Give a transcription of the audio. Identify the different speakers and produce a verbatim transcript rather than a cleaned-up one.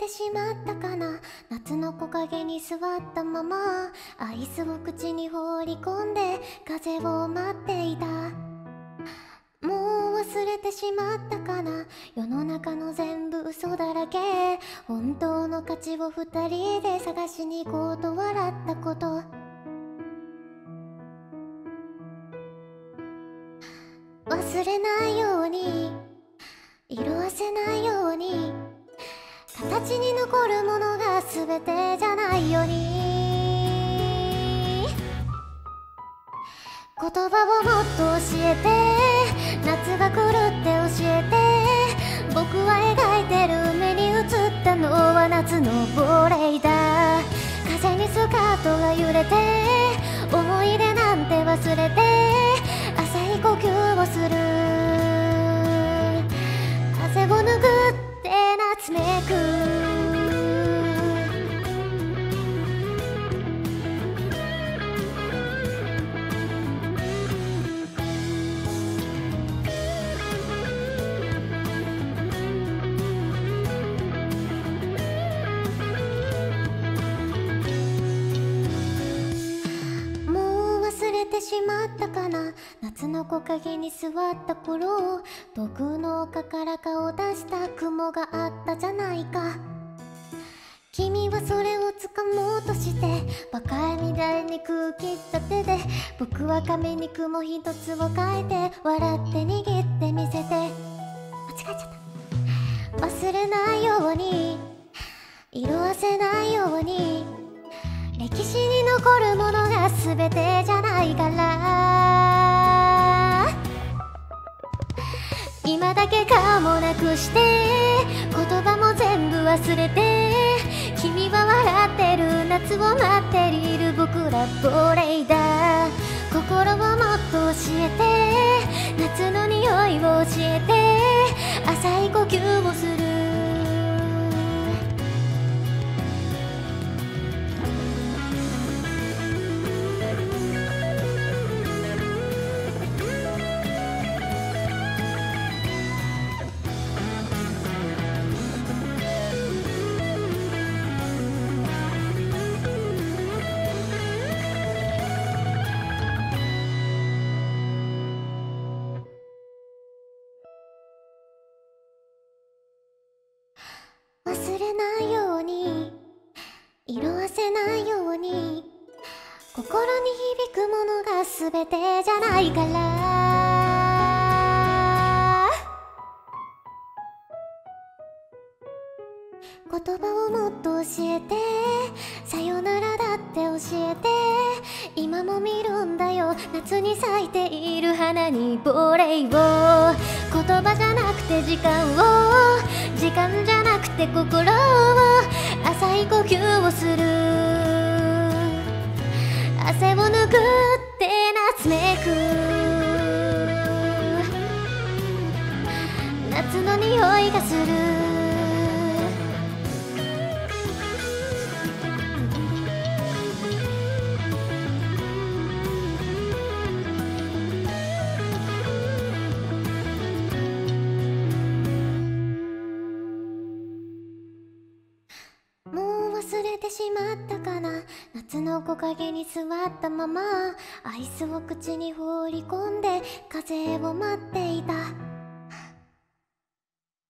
Speaker 1: てしまったかな。夏の木陰に座ったままアイスを口に放り込んで風を待っていた。もう忘れてしまったかな。世の中の全部嘘だらけ。本当の価値を二人で探しに行こうと笑ったこと。忘れないように色あせないように形に残るものが全てじゃないように。言葉をもっと教えて、夏が来るって教えて。僕は描いてる目に映ったのは夏の亡霊だ。風にスカートが揺れて思い出なんて忘れて浅い呼吸をする。風を拭って夏めく。しまったかな。夏の木陰に座った頃、遠くの丘から顔を出した雲があったじゃないか。君はそれを掴もうとしてバカみたいに空気立てて、僕は紙に雲一つを描いて笑って握ってみせて。間違えちゃった。忘れないように色あせないように歴史に残るものが全てじゃないから。今だけかもなくして言葉も全部忘れて、君は笑ってる夏を待っている僕ら亡霊だ。心をもっと教えて、夏の匂いを教えて、浅い呼吸をする。忘れないように色あせないように心に響くものが全てじゃないから。言葉をもっと教えて、さよならだって教えて。今も見るんだよ夏に咲いている花に亡霊を。言葉じゃなくて時間を、時間じゃなくて心を、浅い呼吸をする。汗を拭って夏めく。夏の匂いがする。忘れてしまったかな。夏の木陰に座ったままアイスを口に放り込んで風を待っていた。